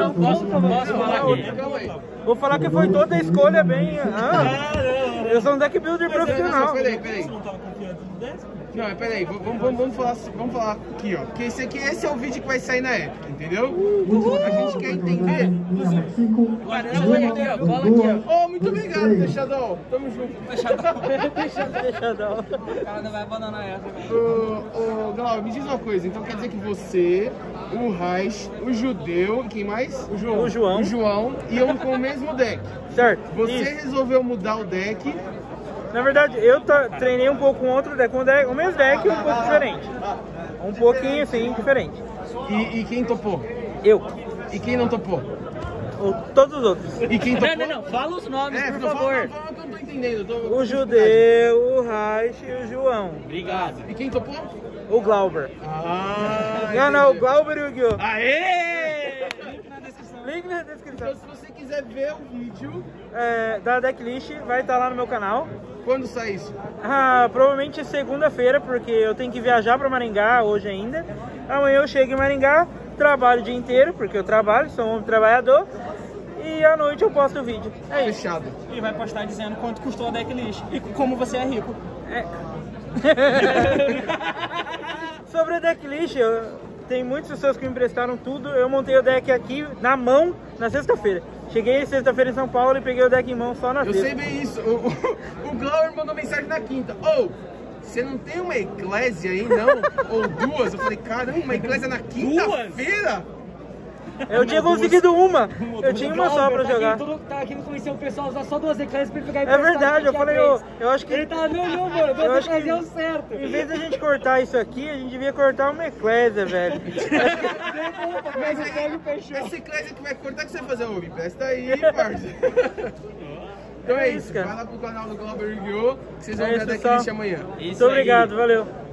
Não, posso falar aqui. Calma aí. Vou falar que foi toda a escolha bem... eu sou um deck builder profissional. Peraí. Não, mas peraí, vamos falar aqui, ó. Porque esse é o vídeo que vai sair na época, entendeu? A gente quer entender. Cola aqui, ó. Cola aqui, ó. Oh, muito obrigado, Deixadão. Tamo junto. Deixadão. O cara não vai abandonar essa, velho. Glauber, me diz uma coisa. Então quer dizer que você, o Reich, o Judeu e quem mais? O João. O João iam com o mesmo deck. Certo. Você Isso. resolveu mudar o deck. Na verdade, eu treinei um pouco com outro deck, o mesmo deck um pouco diferente. Um pouquinho assim, diferente. E quem topou? Eu. E quem não topou? Todos os outros. E quem topou? Não. Fala os nomes, por Fala favor. que eu não tô entendendo. O Judeu, o Reich e o João. Obrigado. E quem topou? O Glauber. Não, o Glauber e o Guio. Aê! Link na descrição. Então, se você quiser ver o vídeo, Da decklist vai estar lá no meu canal. quando sai isso? Provavelmente segunda-feira, porque eu tenho que viajar para Maringá hoje ainda. Amanhã eu chego em Maringá, trabalho o dia inteiro, porque eu trabalho, sou um homem trabalhador. E à noite eu posto o vídeo. É isso. Fechado. E vai postar dizendo quanto custou a decklist e como você é rico. Sobre o decklist, tem muitas pessoas que me emprestaram tudo. Eu montei o deck aqui na mão na sexta-feira. Cheguei sexta-feira em São Paulo e peguei o deck em mão só na Eu sexta. sei bem isso. O Glauber mandou mensagem na quinta. Você não tem uma eclésia aí, não? Ou duas? Eu falei, caramba, uma eclésia na quinta-feira? Eu tinha conseguido uma. Eu tinha uma só pra jogar. Tá aqui não conhecer o pessoal, usar só duas eclésias pra ele pegar É verdade, eu falei, eu acho que... Ele tava, não, mano, Eu duas acho que eclésias é o certo. em vez da gente cortar isso aqui, a gente devia cortar uma eclésia, velho. Mas essa eclésia que vai cortar, o que você vai fazer? Ô, me presta aí, parceiro. Então é isso, cara. vai lá pro canal do Glauber Yu-Gi-Oh! Que vocês vão ver a isso, decklist só. amanhã. Muito obrigado, valeu.